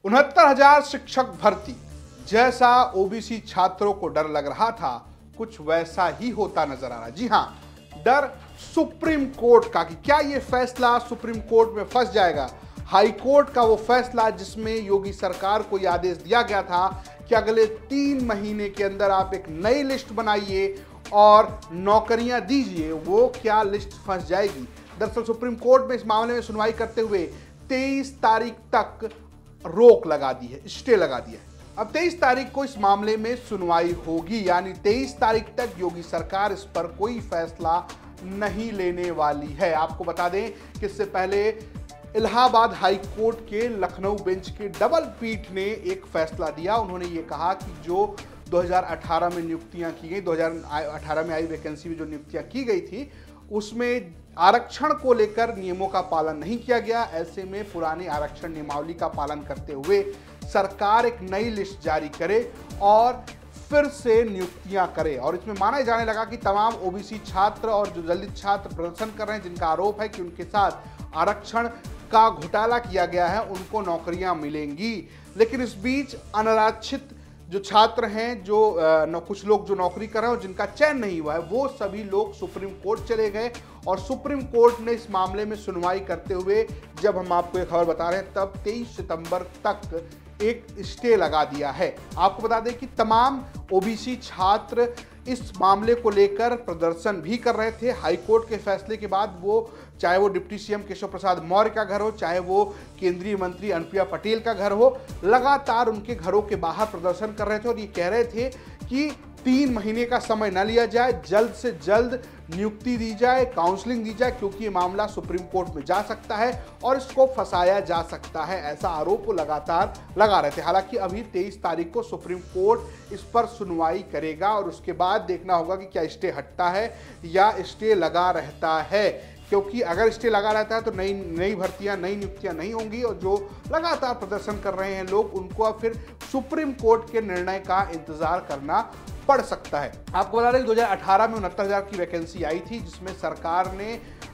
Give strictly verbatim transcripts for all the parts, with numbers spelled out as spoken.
उनहत्तर हजार शिक्षक भर्ती, जैसा ओबीसी छात्रों को डर लग रहा था कुछ वैसा ही होता नजर आ रहा। जी हां, डर सुप्रीम कोर्ट का कि क्या यह फैसला सुप्रीम कोर्ट में फंस जाएगा। हाई कोर्ट का वो फैसला जिसमें योगी सरकार को यह आदेश दिया गया था कि अगले तीन महीने के अंदर आप एक नई लिस्ट बनाइए और नौकरियां दीजिए, वो क्या लिस्ट फंस जाएगी। दरअसल सुप्रीम कोर्ट में इस मामले में सुनवाई करते हुए तेईस तारीख तक रोक लगा दी है, स्टे लगा दिया है। अब तेईस तारीख को इस मामले में सुनवाई होगी, यानी तेईस तारीख तक योगी सरकार इस पर कोई फैसला नहीं लेने वाली है। आपको बता दें कि इससे पहले इलाहाबाद हाई कोर्ट के लखनऊ बेंच के डबल पीठ ने एक फैसला दिया। उन्होंने ये कहा कि जो दो हज़ार अठारह में नियुक्तियां की गई, दो हज़ार अठारह में आई वैकेंसी में जो नियुक्तियां की गई थी उसमें आरक्षण को लेकर नियमों का पालन नहीं किया गया। ऐसे में पुरानी आरक्षण नियमावली का पालन करते हुए सरकार एक नई लिस्ट जारी करे और फिर से नियुक्तियां करे। और इसमें माना जाने लगा कि तमाम ओबीसी छात्र और जो दलित छात्र प्रदर्शन कर रहे हैं, जिनका आरोप है कि उनके साथ आरक्षण का घोटाला किया गया है, उनको नौकरियां मिलेंगी। लेकिन इस बीच अनारक्षित जो छात्र हैं, जो न, कुछ लोग जो नौकरी कर रहे हैं और जिनका चयन नहीं हुआ है, वो सभी लोग सुप्रीम कोर्ट चले गए और सुप्रीम कोर्ट ने इस मामले में सुनवाई करते हुए, जब हम आपको ये खबर बता रहे हैं, तब तेईस सितंबर तक एक स्टे लगा दिया है। आपको बता दें कि तमाम ओबीसी छात्र इस मामले को लेकर प्रदर्शन भी कर रहे थे। हाई कोर्ट के फैसले के बाद वो, चाहे वो डिप्टी सीएम केशव प्रसाद मौर्य का घर हो, चाहे वो केंद्रीय मंत्री अनुप्रिया पटेल का घर हो, लगातार उनके घरों के बाहर प्रदर्शन कर रहे थे और ये कह रहे थे कि तीन महीने का समय न लिया जाए, जल्द से जल्द नियुक्ति दी जाए, काउंसलिंग दी जाए, क्योंकि ये मामला सुप्रीम कोर्ट में जा सकता है और इसको फंसाया जा सकता है। ऐसा आरोप वो लगातार लगा रहे थे। हालांकि अभी तेईस तारीख को सुप्रीम कोर्ट इस पर सुनवाई करेगा और उसके बाद देखना होगा कि क्या स्टे हटता है या स्टे लगा रहता है, क्योंकि अगर स्टे लगा रहता है तो नई नई भर्तियां, नई नियुक्तियां नहीं होंगी और जो लगातार प्रदर्शन कर रहे हैं लोग, उनको अब फिर सुप्रीम कोर्ट के निर्णय का इंतजार करना पड़ सकता है। आपको बता दें कि दो हज़ार अठारह में उनहत्तर हजार की वैकेंसी आई थी, जिसमें सरकार ने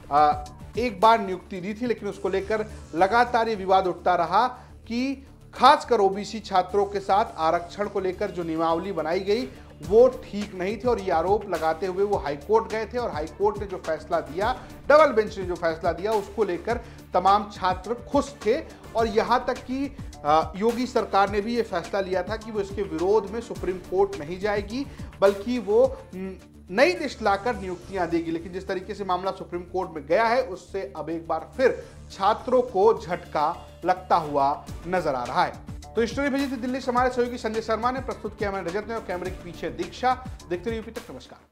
एक बार नियुक्ति दी थी, लेकिन उसको लेकर लगातार ये विवाद उठता रहा कि खासकर ओबीसी छात्रों के साथ आरक्षण को लेकर जो नियमावली बनाई गई वो ठीक नहीं थी और ये आरोप लगाते हुए वो हाई कोर्ट गए थे और हाई कोर्ट ने जो फैसला दिया, डबल बेंच ने जो फैसला दिया, उसको लेकर तमाम छात्र खुश थे और यहाँ तक कि योगी सरकार ने भी ये फैसला लिया था कि वो इसके विरोध में सुप्रीम कोर्ट नहीं जाएगी, बल्कि वो नई लिस्ट लाकर नियुक्तियां देगी। लेकिन जिस तरीके से मामला सुप्रीम कोर्ट में गया है, उससे अब एक बार फिर छात्रों को झटका लगता हुआ नजर आ रहा है। तो स्टोरी भेजी थी दिल्ली से हमारे सहयोगी संजय शर्मा ने, प्रस्तुत किया मैंने रजत ने और कैमरे के पीछे दीक्षा। देखते रहिए यूपी तक। नमस्कार।